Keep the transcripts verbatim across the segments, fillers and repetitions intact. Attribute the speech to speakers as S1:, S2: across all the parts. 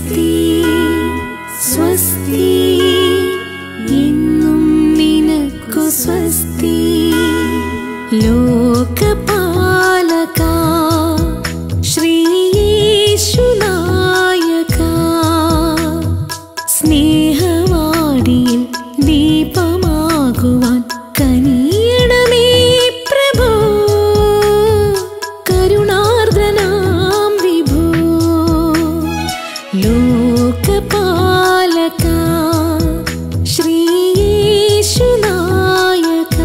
S1: സ്വസ്തി സ്വസ്തി എന്നും നിനക്കു സ്വസ്തി ലോകപാലക ശ്രീയേശുനായക സ്നേഹവാടിയിൽ ദീപമാകുവാൻ കനിയണമേ പ്രഭോ കരുണാർദ്രനാം വിഭോ ലോകപാലക ശ്രീയേശുനായക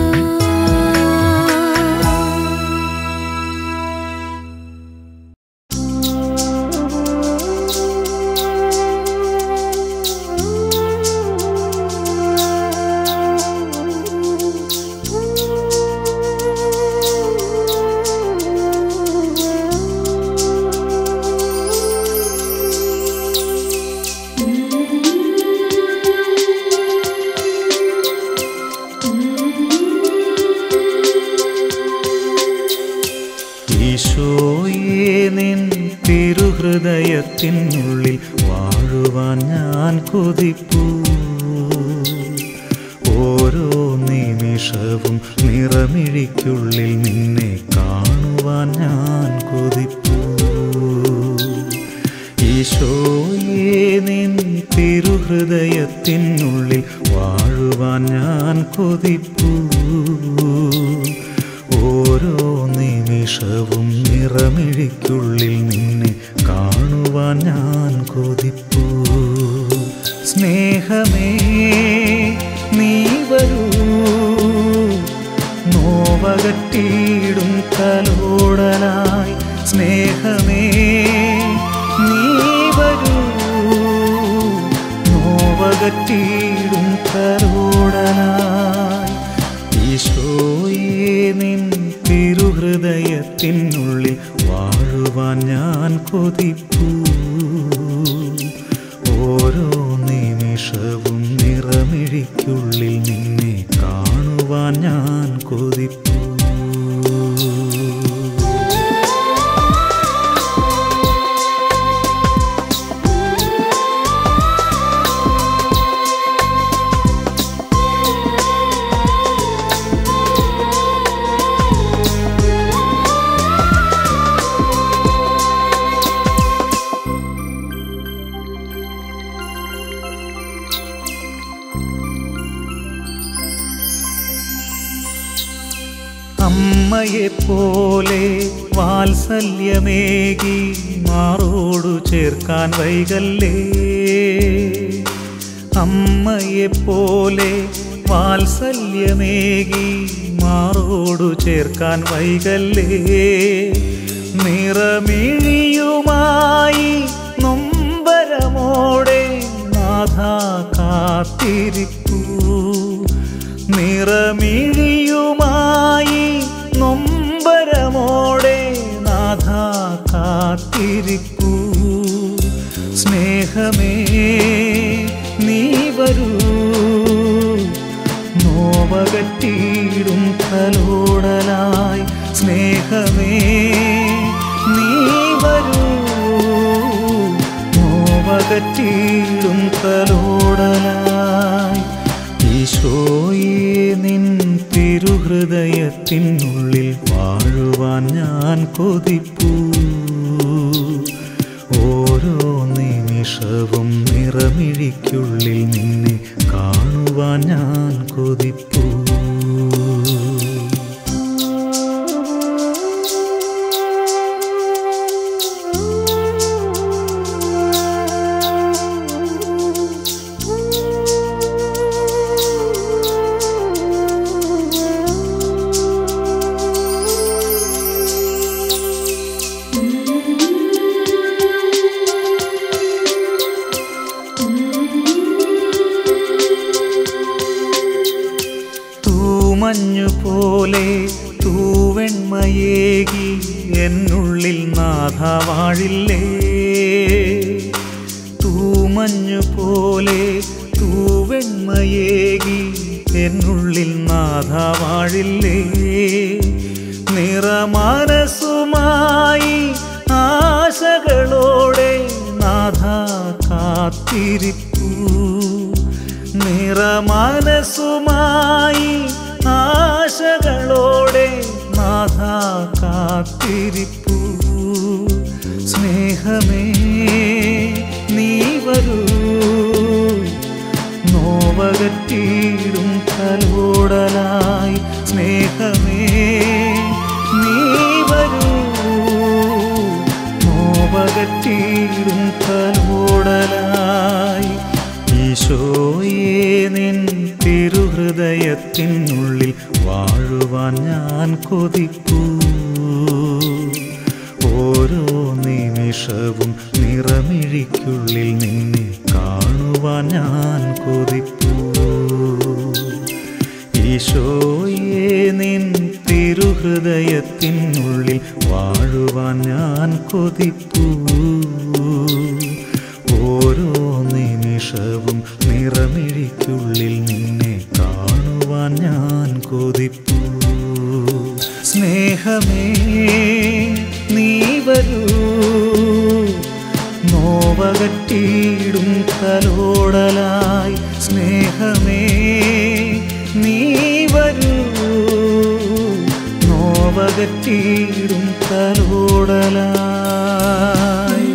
S2: ഈശോയേ നിൻ തിരുഹൃദയത്തിനുള്ളിൽ വാഴുവാൻ ഞാൻ കൊതിപ്പൂ ഓരോ നിമിഷവും നിറമിഴിക്കുള്ളിൽ നിന്നെ കാണുവാൻ ഞാൻ കൊതിപ്പൂ ഈശോയേ നിൻ തിരുഹൃദയത്തിനുള്ളിൽ വാഴുവാൻ ഞാൻ കൊതിപ്പൂ ഓരോ നിമിഷവും നിറമിഴിക്കുള്ളിൽ നിന്നെ കാണുവാൻ ഞാൻ കൊതിപ്പൂ സ്നേഹമേ നീ വരൂ നോവകറ്റിയിടും തലോടലായി സ്നേഹമേ നീ വരൂ നോവകറ്റിയിടും തലോടലായി ഈശോയേ നിൻ തിരുഹൃദയത്തിനുള്ളിൽ വാഴുവാൻ ഞാൻ കൊതിപ്പൂ ഓരോ നിമിഷവും നിറമിഴിക്കുള്ളിൽ നിന്നെ കാണുവാൻ ഞാൻ കൊതിപ്പൂ അമ്മയെപ്പോലെ വാത്സല്യമേകി മാറോടു ചേർക്കാൻ വൈകല്ലേ അമ്മയെപ്പോലെ വാത്സല്യമേകി മാറോടു ചേർക്കാൻ വൈകല്ലേ നിറമിഴിയുമായി നൊമ്പരമോടെ നാഥ കാത്തിരിപ്പൂ നിറമിഴിയുമായി നൊമ്പരമോടെ നാഥ കാത്തിരിപ്പൂ സ്നേഹമേ നീ വരൂ നോവകറ്റിയിടും തലോടലായി സ്നേഹമേ നീ വരൂ നോവകറ്റിയിടും തലോടലായി ഈശോയേ നിൻ തിരുഹൃദയത്തിനുള്ളിൽ വാഴുവാൻ ഞാൻ കൊതിപ്പൂ ഓരോ നിമിഷവും നിറമിഴിക്കുള്ളിൽ നിന്നെ കാണുവാൻ ഞാൻ കൊതിപ്പൂ മഞ്ഞുപോലെ തൂവെണ്മയേകി എന്നുള്ളിൽ നാഥ വാഴില്ലേ തൂമഞ്ഞുപോലെ തൂവെണ്മയേകി എന്നുള്ളിൽ നാഥ വാഴില്ലേ നിറമനസ്സുമായി ആശകളോടെ നാഥ കാത്തിരിപ്പു നിറമനസുമായി ആശകളോടെ നാഥ കാത്തിരിപ്പു സ്നേഹമേ നീ വരൂ നോവകറ്റീടും തലോടലായി സ്നേഹമേ നീ വരൂ നോവകറ്റീടും തലോടലായി ഈശോയേ നിൻ തിരുഹൃദയത്തിനുള്ളിൽ വാഴുവാൻ ഞാൻ കൊതിപ്പൂ ഓരോ നിമിഷവും നിറമിഴിക്കുള്ളിൽ നിന്നെ കാണുവാൻ ഞാൻ കൊതിപ്പൂ ഈശോയേ നിൻ തിരുഹൃദയത്തിനുള്ളിൽ വാഴുവാൻ ഞാൻ കൊതിപ്പൂ ഓരോ നിമിഷവും നിറമിഴിക്കുള്ളിൽ നിന്നെ കാണുവാൻ ഞാൻ കൊതിപ്പൂ സ്നേഹമേ നീ വരൂ നോവകറ്റീടും തലോടലായി സ്നേഹമേ നീ വരൂ നോവകറ്റീടും തലോടലായി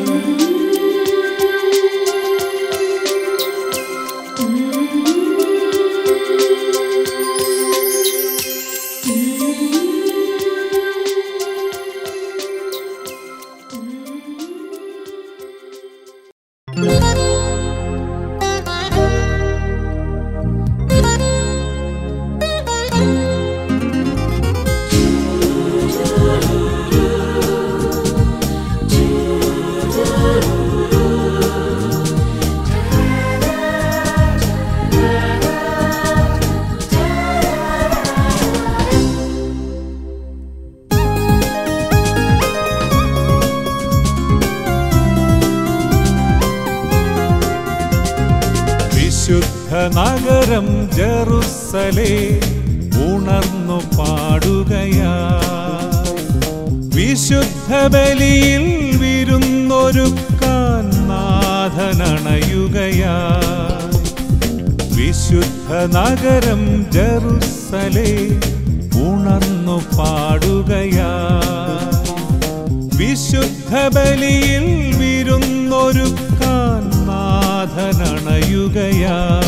S3: നഗരം ജെറുസലേം ഉണർന്നു പാടുകയായി വിശുദ്ധ ബലിയിൽ വിരുന്നൊരുക്കാൻ നാഥനണയുകയായി വിശുദ്ധ നഗരം ജെറുസലേം ഉണർന്നു പാടുകയായി വിശുദ്ധ ബലിയിൽ വിരുന്നൊരുക്കാൻ നാഥനണയുകയായി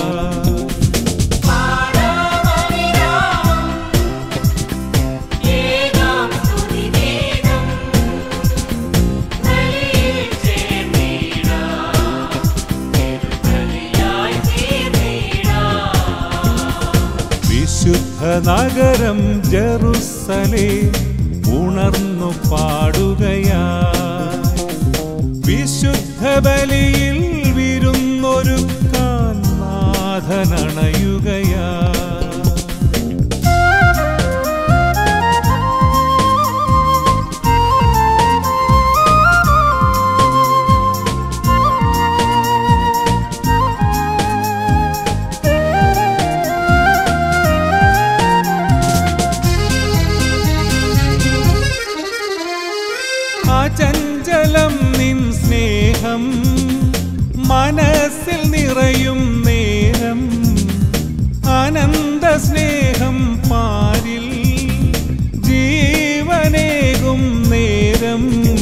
S3: വിശുദ്ധ നഗരം ജെറുസലേം ഉണർന്നു പാടുകയായി വിശുദ്ധ ബലിയിൽ വിരുന്നൊരുക്കാൻ നാഥനണയുകയായി അചഞ്ചലം നിൻ സ്നേഹം മനസ്സിൽ നിറയും നേരം അനന്ത സ്നേഹം പാരിൽ ജീവനേകും നേരം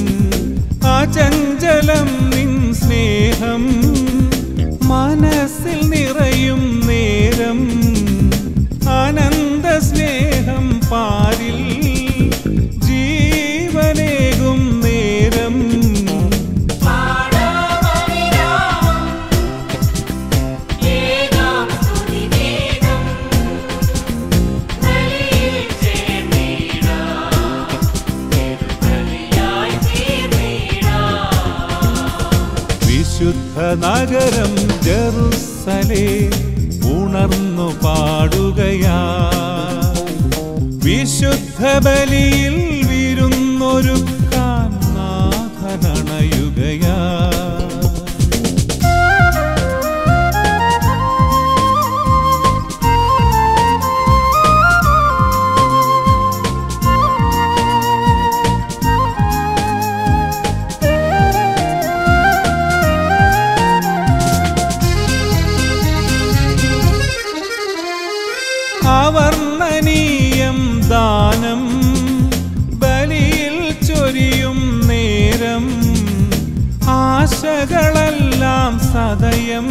S3: അചഞ്ചലം നിൻ സ്നേഹം മനസ്സിൽ നിറയും നേരം അനന്ത സ്നേഹം പാരിൽ ജീവനേകും നേരം വിശുദ്ധ നഗരം ജെറുസലേം ഉണർന്നു പാടുകയായി വിശുദ്ധ ബലിയിൽ വിരുന്നൊരുക്കാൻ നാഥനണയുകയായി ദാനം ബലിയിൽ ചൊരിയും നേരം ആശകളെല്ലാം സദയം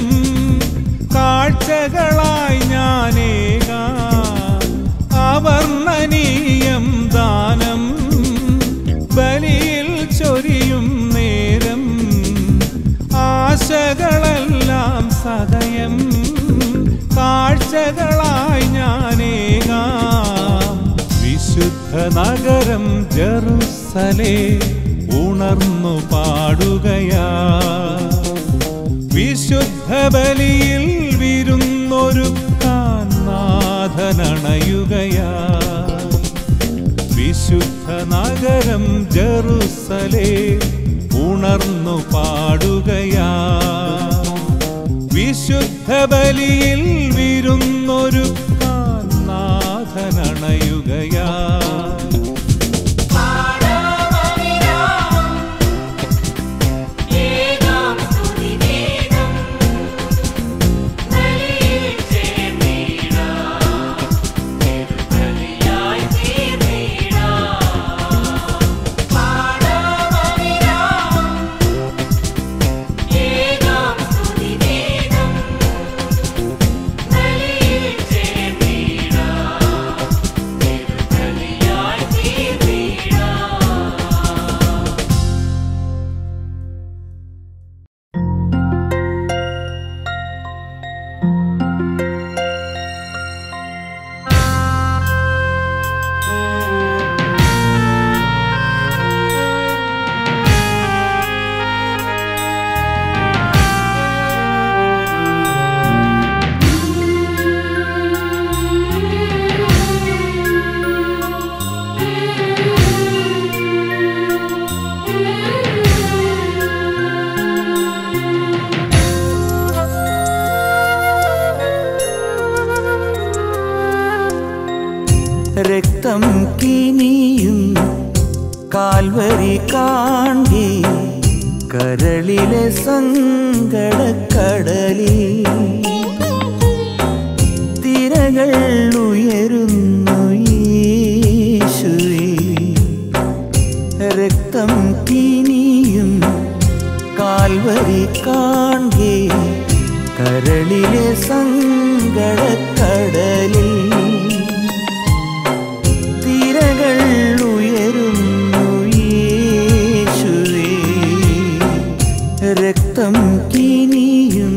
S3: കാഴ്ചകളായി ഞാനേകാം അവർണ്ണനീയം ദാനം ബലിയിൽ ചൊരിയും നേരം ആശകളെല്ലാം സദയം കാഴ്ചകളായി ഞാനേകാം വിശുദ്ധ നഗരം ജെറുസലേ ഉണർന്നു പാടുകയാ വിശുദ്ധ ബലിയിൽ വിരുന്നൊരുക്കാൻ നാഥനണയുകയാ വിശുദ്ധ നഗരം ജെറുസലേ ഉണർന്നു പാടുകയാ വിശുദ്ധ ബലിയിൽ വിരുന്നൊരുക്കാൻ നാഥനണയുകയാ
S2: രക്തം കിനിയും കാൽവരി കാണ്ടി കരളിലെ സങ്കടക്കടലിൽ തിരകൾ ഉയരുന്നു യേശുവേ രക്തം കിനിയും കാൽവരി കാണ്ടി കരളിലെ സങ്കടക്കടലിൽ തിരകൾ ഉയരുന്നു യേശുവേ രക്തം കിനിയും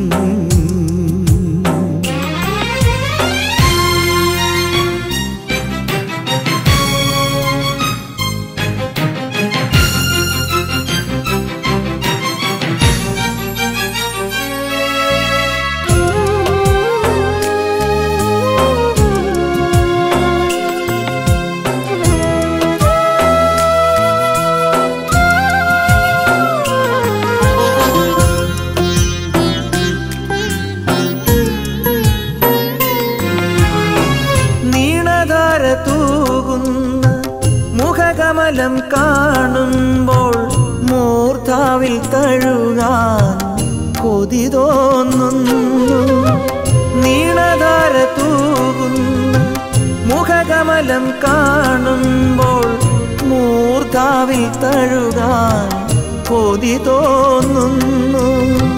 S2: തൂകുന്ന മുഖകമലം കാണുമ്പോൾ മൂർധാവിൽ തഴുകാൻ കൊതി തോന്നുന്നു നീളധാര തൂകുന്ന മുഖകമലം കാണുമ്പോൾ മൂർധാവിൽ തഴുകാൻ കൊതി തോന്നുന്നു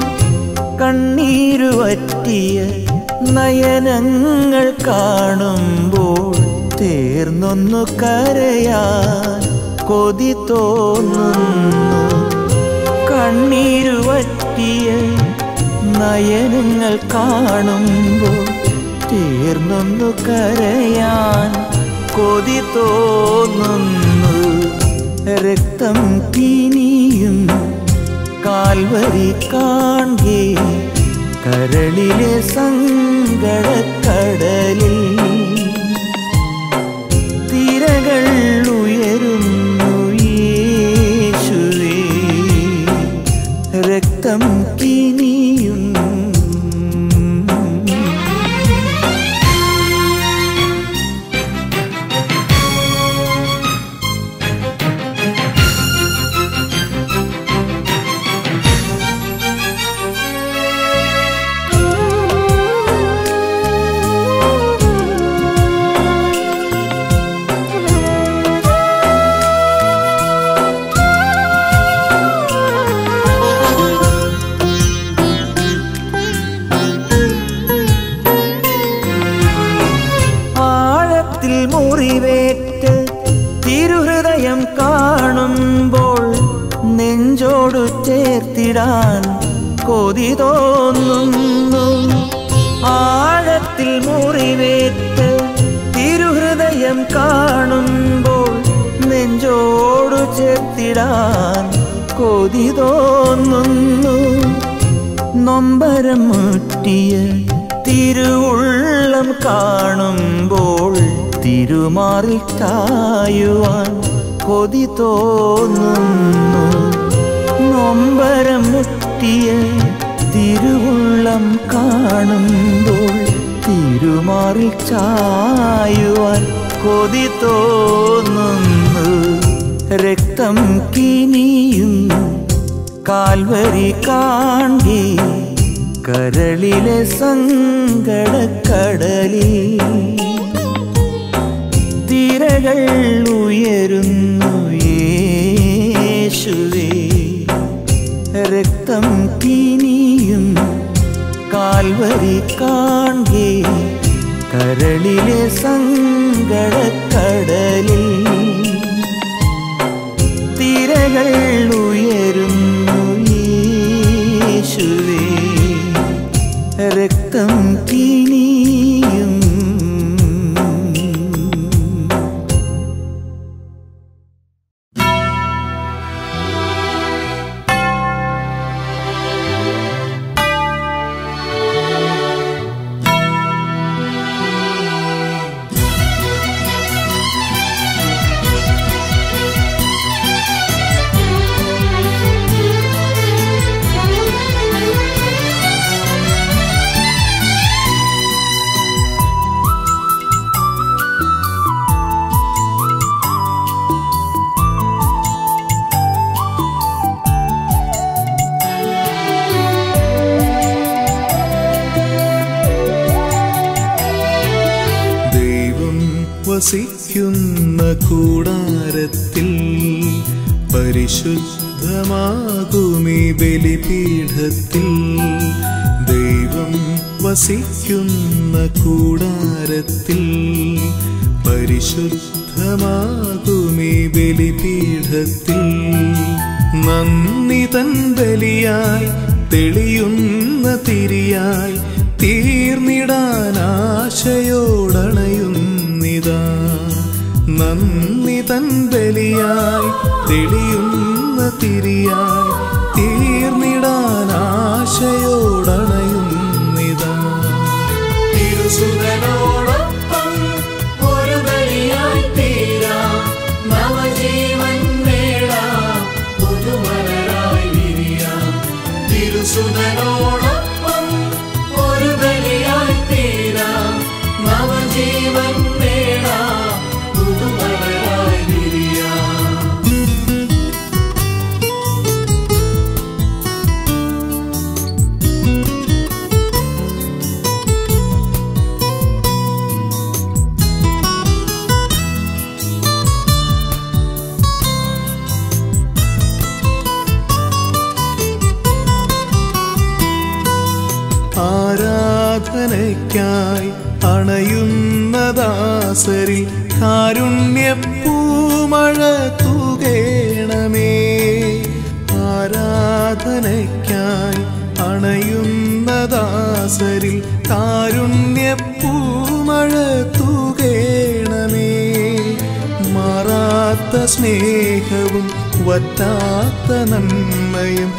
S2: കണ്ണീരുവറ്റിയ നയനങ്ങൾ കാണുമ്പോൾ ചേർന്നൊന്നു കരയാൻ കൊതി തോന്നുന്നു കണ്ണീരുവറ്റിയ നയനങ്ങൾ കാണുമ്പോൾ ചേർന്നൊന്നു കരയാൻ കൊതി തോന്നുന്നു രക്തം കിനിയും കാൽവരി കാൺകെ കരളിലെ സങ്കടക്കടലിൽ തിരകൾ ഉയരുന്നു യേശുവേ രക്തം കിനിയും ചേർത്തിടാൻ കൊതി തോന്നുന്നു. ആഴത്തിൽ മുറിവേറ്റ് തിരുഹൃദയം കാണുമ്പോൾ നെഞ്ചോടു ചേർത്തിടാൻ കൊതി തോന്നുന്നു. നൊമ്പരം മുട്ടിയ തിരുവുള്ളം കാണുമ്പോൾ തിരുമാറിൽ ചായുവാൻ കൊതി തോന്നുന്നു. നൊമ്പരം മുട്ടിയ തിരുവുള്ളം കാണുമ്പോൾ തിരുമാറിൽ ചായുവാൻ കൊതി തോന്നുന്നു. രക്തം കിനിയും കാൽവരി കാണ്ടി കരളിലെ സങ്കടക്കടലിൽ തിരകൾ ഉയരുന്നു യേശുവേ. രക്തം കിനിയും കാൽവരി കാണ്ടി കരളിലെ സങ്കടക്കടലിൽ തിരകൾ ഉയരുന്നു യേശുവേ. രക്തം കിനിയും
S4: വസിക്കുന്ന കൂടാരത്തിൽ പരിശുദ്ധമാകുമീ ബലിപീഠത്തിൽ. ദൈവം വസിക്കുന്ന കൂടാരത്തിൽ പരിശുദ്ധമാകുമീ ബലിപീഠത്തിൽ. നന്ദി തൻ ബലിയായി തെളിയുന്ന തിരിയായി തീർന്നിടാനാശയോടണയുന്നിതാ. നന്ദി തൻ ബലിയായി തെളിയുന്ന തിരിയായി തീർന്നിടാനാശയോടണയുന്നിതാ. തിരുസുതനോടൊപ്പം ഒരു ബലിയായി തീരാം, നവജീവൻ നേടാം, പുതുമലരായി വിരിയാം. തിരുസുതനോടൊപ്പം ഒരു ബലിയായി തീരാം, നവജീവൻ നേടാം, പുതുമലരായി വിരിയാം. ആരാധനയ്ക്കായി അണയുന്ന ദാസരിൽ കാരുണ്യപ്പൂമഴ തൂകേണമേ. ആരാധനയ്ക്കായി അണയുന്ന ദാസരിൽ കാരുണ്യപ്പൂമഴ തൂകേണമേ. മാറാത്ത സ്നേഹവും വറ്റാത്ത നന്മയും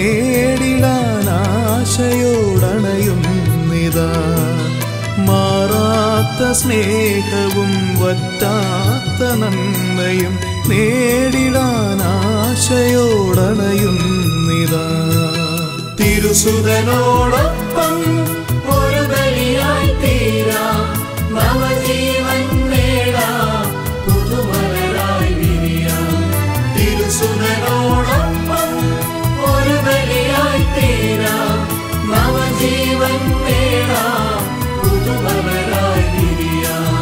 S4: നേടിടാനാശയോടണയുന്നിതാ. മാറാത്ത സ്നേഹവും വറ്റാത്ത നന്മയും നേടിടാനാശയോടണയുന്നിതാ. തിരുസുതനോടൊപ്പം ഒരു ബലിയായി തീരാം, നവജീവൻ നേടാം, പുതുമലരായി വിരിയാം. തിരുസുതനോടൊപ്പം ഒരു ബലിയായി തീരാം, നവജീവൻ നേടാം, പുതുമലരായി വിരിയാം.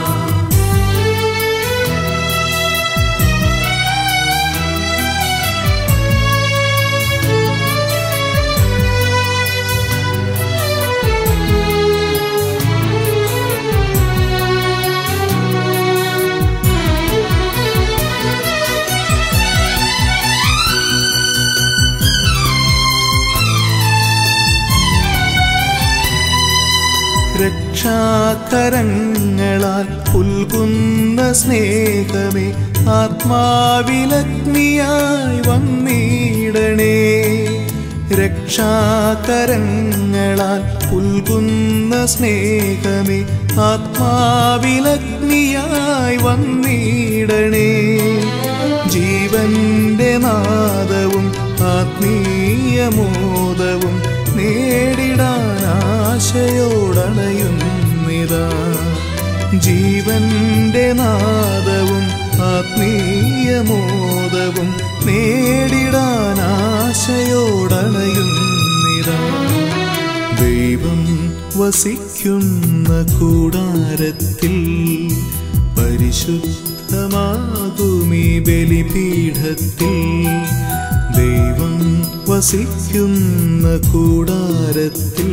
S2: രക്ഷാകരങ്ങളാൽ പുൽകുന്ന സ്നേഹമേ ആത്മാവിലഗ്നിയായി വന്നിടണേ. രക്ഷാകരങ്ങളാൽ പുൽകുന്ന സ്നേഹമേ ആത്മാവിലഗ്നിയായി വന്നിടണേ. ജീവന്റെ നാദവും ആത്മീയമോദവും നേടിടാനാശയോടണയുന്നിതാ. ജീവന്റെ നാദവും ആത്മീയമോദവും നേടിടാനാശയോടണയുന്നിതാ. ദൈവം വസിക്കുന്ന കൂടാരത്തിൽ പരിശുദ്ധമാകുമീ ബലിപീഠത്തിൽ. ദൈവം വസിക്കുന്ന കൂടാരത്തിൽ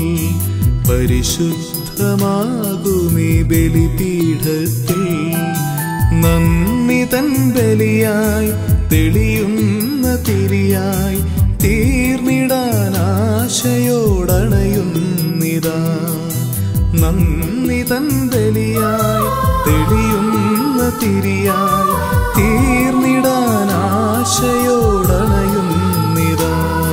S2: പരിശുദ്ധമാകുമീ ബലിപീഠത്തിൽ. നന്ദി തൻ ബലിയായി തെളിയുന്ന തിരിയായി തീർന്നിടാനാശയോടണയുന്നിതാ. നന്ദി തൻ ബലിയായി തെളിയുന്ന തിരിയായി തീർന്നിടാനാശയോടണയുന്നിതാ.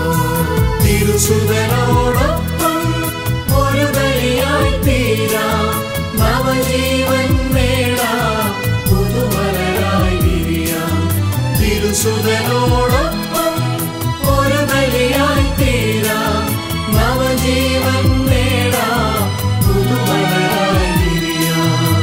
S4: തിരുസുതനോടൊപ്പം ഒരു ബലിയായി തീരാം, നവജീവൻ നേടാം, പുതുമലരായി വിരിയാം. തിരുസുതനോടൊപ്പം ഒരു ബലിയായി തീരാം, നവജീവൻ നേടാം, പുതുമലരായി വിരിയാം.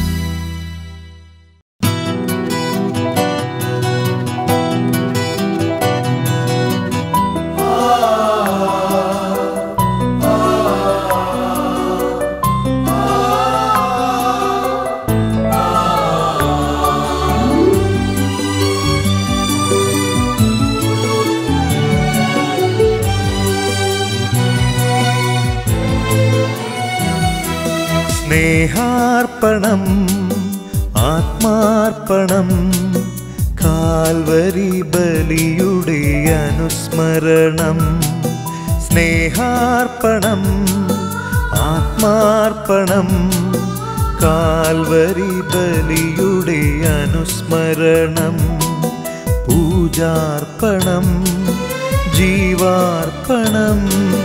S2: സ്നേഹാർപ്പണം ആത്മാർപ്പണം കാൽവരി ബലിയുടെ അനുസ്മരണം. സ്നേഹാർപ്പണം ആത്മാർപ്പണം കാൽവരി ബലിയുടെ അനുസ്മരണം. പൂജാർപ്പണം ജീവാർപ്പണം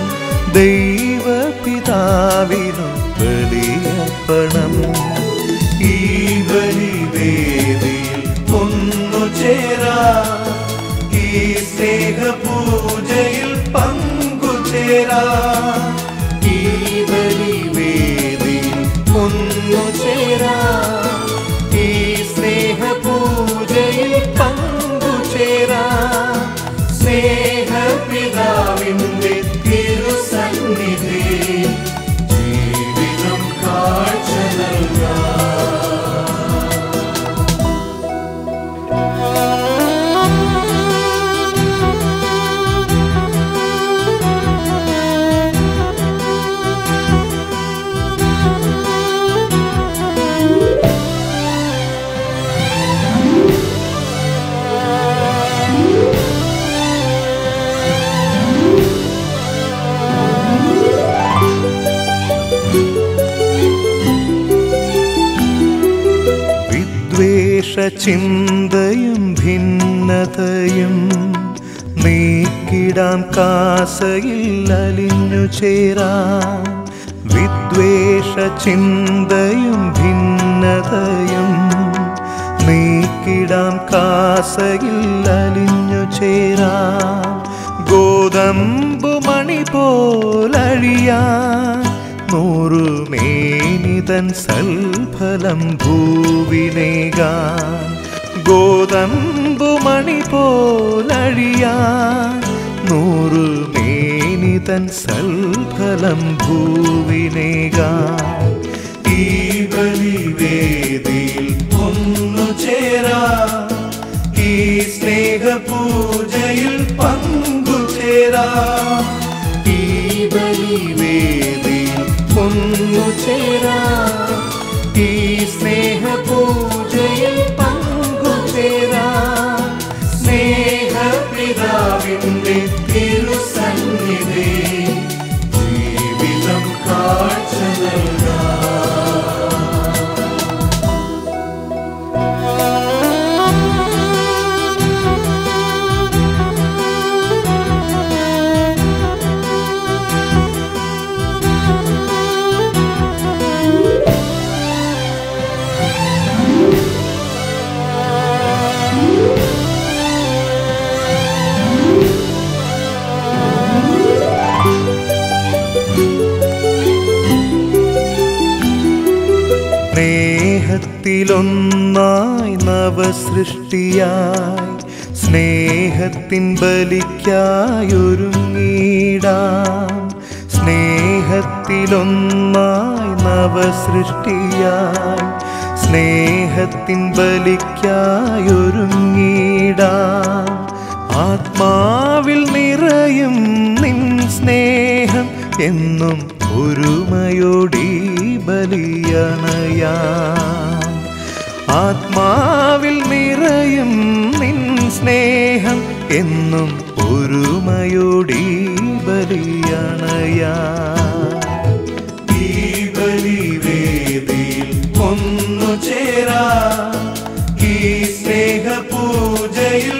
S2: ദൈവപിതാവിനു ബലിയർപ്പണം. ഈ ബലിവേദിയിൽ ഒന്നുചേരാ, ഈ സ്നേഹപൂജയിൽ പങ്കുചേരാ. ഈ ബലിവേദിയിൽ ഒന്നുചേരാ, ഈ സ്നേഹപൂജയിൽ പങ്കുചേരാ. സ്നേഹപിതാവിന്റെ തിരുസന്നിധി ജീവിതം കാഴ്ച നൽകാം. ചിന്തയും ഭിന്നതയും നീക്കിടാൻ കാസയിൽ അലിഞ്ഞു ചേരാൻ. വിദ്വേഷ ചിന്തയും ഭിന്നതയും നീക്കിടാൻ കാസയിൽ അലിഞ്ഞു ചേരാൻ. ഗോതമ്പുമണി പോലഴിയാൻ നൂറുമേനിതൻ സൽഫലം ഭൂവിനേകാൻ. ഗോതമ്പുമണി പോലഴിയാൻ നൂറുമേനിതൻ സൽഫലം ഭൂവിനേകാൻ. ഈ ബലിവേദിയിൽ ഒന്നുചേരാ, ഈ സ്നേഹപൂജയിൽ പങ്കുചേരാ. ഈ ബലിവേദിയിൽ ഒന്നുചേരാ, ഈ സ്നേഹപൂജയിൽ പങ്കുചേരാ. സ്നേഹപിതാവിന്റെ തിരുസന്നിധി ജീവിതം കാഴ്ച നൽകാം. സ്നേഹത്തിലൊന്നായി നവസൃഷ്ടിയായി സ്നേഹത്തിൻ ബലിക്കായൊരുങ്ങിടാം. സ്നേഹത്തിലൊന്നായി നവസൃഷ്ടിയായി സ്നേഹത്തിൻ ബലിക്കായൊരുങ്ങിടാം. ആത്മാവിൽ നിറയും നിൻ സ്നേഹം എന്നും ഒരുമയോടി ബലിയണയാം. ആത്മാവിൽ നിറയും നിൻ സ്നേഹം എന്നും ഒരുമയോടി ബലിയണയാം. ഈ ബലിവേദിയിൽ ഒന്നു ചേരാം, ഈ സ്നേഹപൂജയിൽ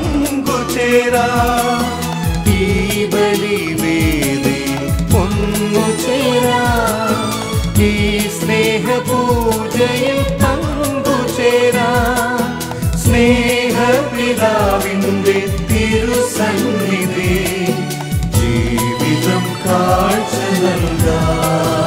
S2: പങ്കുചേരാം. ഈ ബലിവേദിയിൽ ഒന്നു ചേരാം, ഈ സ്നേഹപൂജയിൽ പങ്കുചേരാം. സ്നേഹപിതാവിന്റെ തിരുസന്നിധി ജീവിതം കാഴ്ച നൽകാം.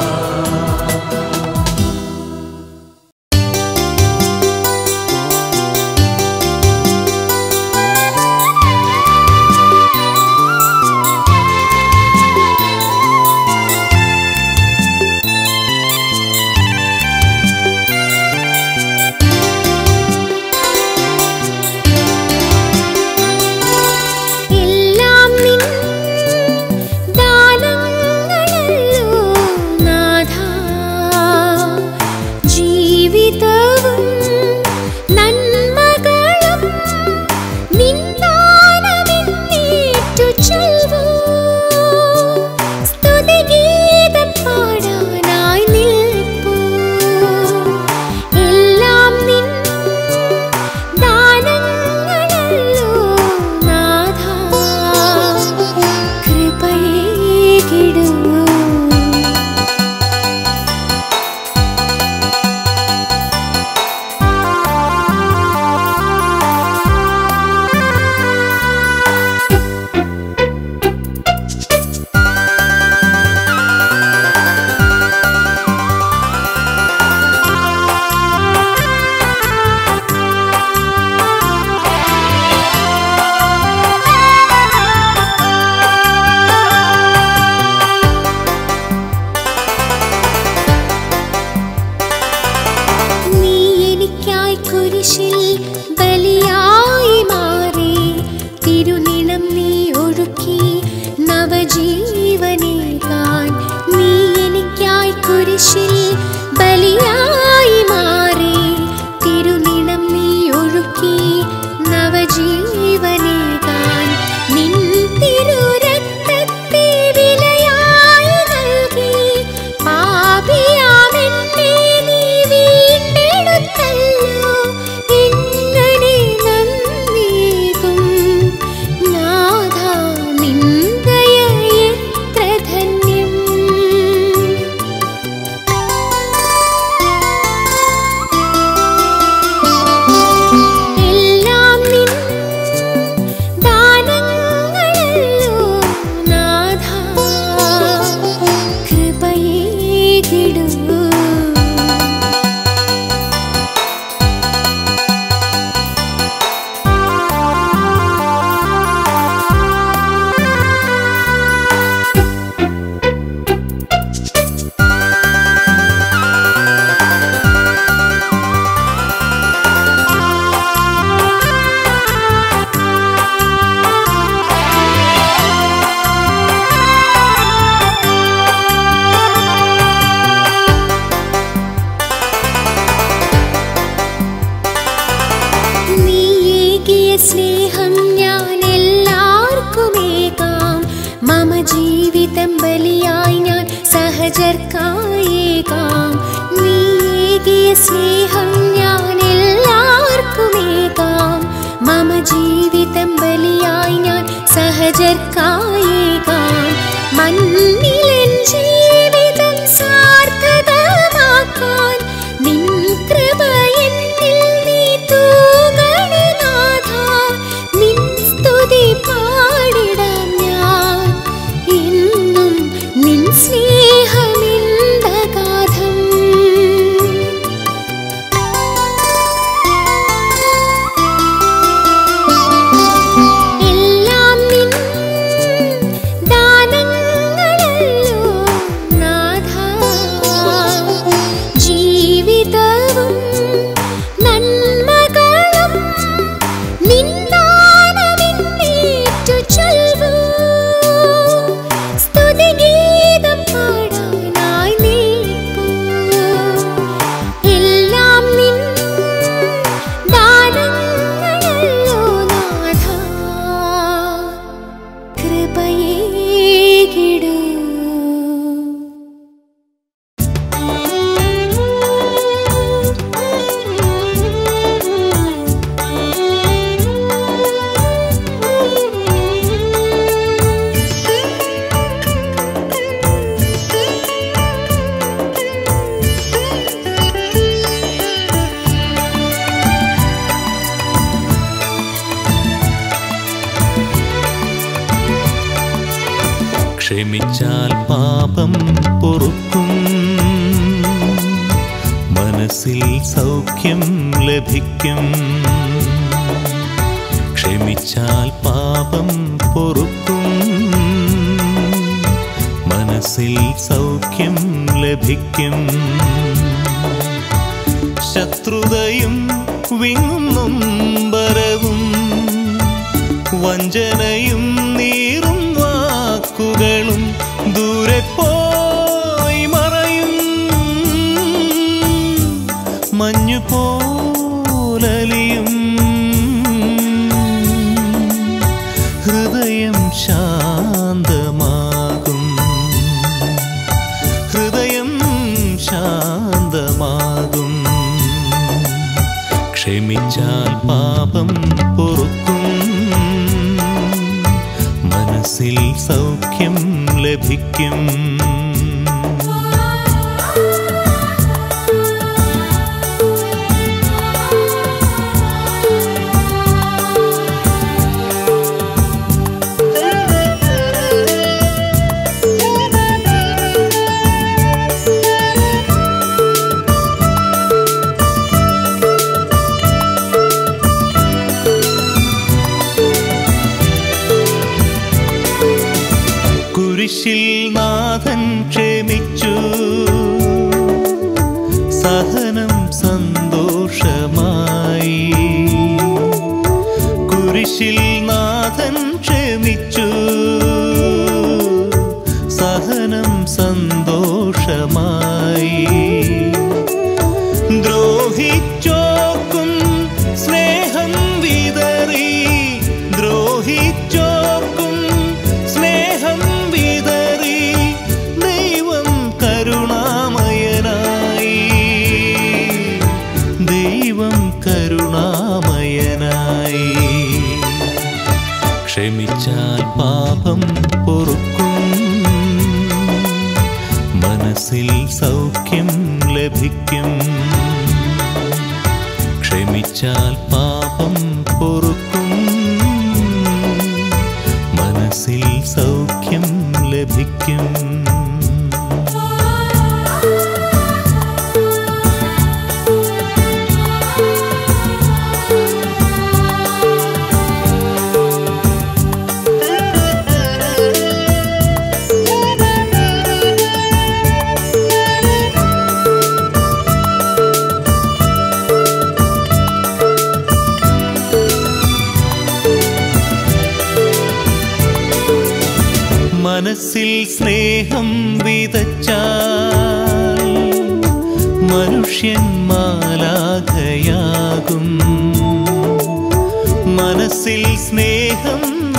S1: സ്നേഹമിന്ദഗാധം
S5: ക്ഷമിച്ചാൽ പാപം പൊറുക്കും, മനസ്സിൽ സൗഖ്യം ലഭിക്കും. ക്ഷമിച്ചാൽ പാപം പൊറുക്കും, മനസ്സിൽ സൗഖ്യം ലഭിക്കും. ശത്രുതയും വിങ്ങും നൊമ്പരവും വഞ്ചനയും നീറും വാക്കുകളും ദൂരെ പോയി മറയും. മഞ്ഞു പോലലിയും ഹൃദയം ശാന്തമാകും, ഹൃദയം ശാന്തമാകും. ക്ഷമിച്ചാൽ പാപം പൊറുക്കും, മനസ്സിൽ സൗഖ്യം ലഭിക്കും. കുരിശിൽ നാഥൻ ക്ഷമിച്ചു, സഹനം സന്തോഷമായി. കുരിശിൽ നാഥൻ ക്ഷമിച്ചു, സഹനം സന്തോഷമായി. ദ്രോഹിച്ചോർക്കും സ്നേഹം വിതറി, ദ്രോഹിച്ചോർക്കും സ്നേഹം വിതറി. ദൈവം കരുണാമയനായി, ദൈവം കരുണാമയനായി. ക്ഷമിച്ചാൽ പാപം പൊറുക്കും, മനസ്സിൽ സൗഖ്യം ലഭിക്കും. ക്ഷമിച്ചാൽ പാപം പൊറുക്കും, മനസ്സിൽ സൗഖ്യം ലഭിക്കും. മനസ്സിൽ സ്നേഹം വിതച്ചാൽ മനുഷ്യൻ മാലാഖയാകും. മനസ്സിൽ സ്നേഹം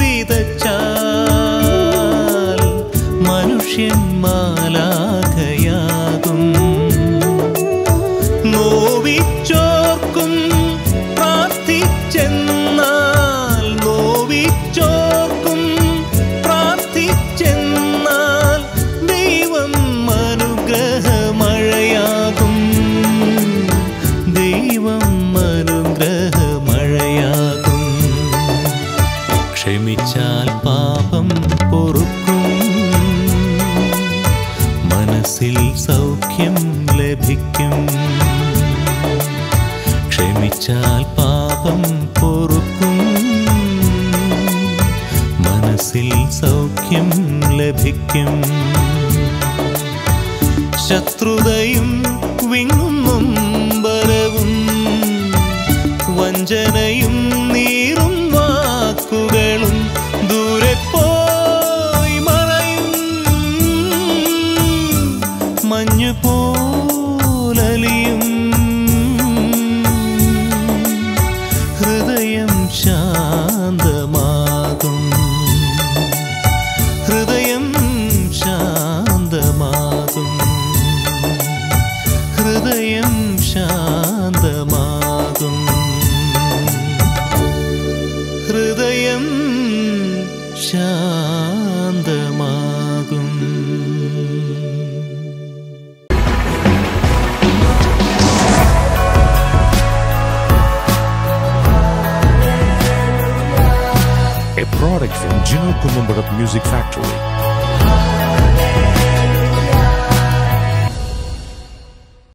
S5: വിതച്ചാൽ മനുഷ്യൻ മാലാഖയാകും. നോവിച്ചോർക്കും പ്രാർത്ഥിച്ചെന്നാൽ, നോവിച്ചോർക്കും പ്രാർത്ഥിച്ചെന്നാൽ ദൈവം അനുഗ്രഹമഴയാകും, ദൈവം അനുഗ്രഹമഴയാകും. ക്ഷമിച്ചാൽ പാപം പൊറുക്കും, മനസ്സിൽ സൗഖ്യം ലഭിക്കും. ക്ഷമിച്ചാൽ പാപം പൊറുക്കും, മനസ്സിൽ സൗഖ്യം ലഭിക്കും. ശത്രുതയും വിങ്ങും നൊമ്പരവും വഞ്ചനയും നീറും വാക്കുകളും ദൂരെ പോയി മറയും. മഞ്ഞു പോലലിയും ഹൃദയം ശാന്തമാകും, ഹൃദയം ശാന്തമാകും, ഹൃദയം ശാന്തമാകും, ഹൃദയം ശാന്തമാകും.
S6: A product from Gino Columbarat Music Factory.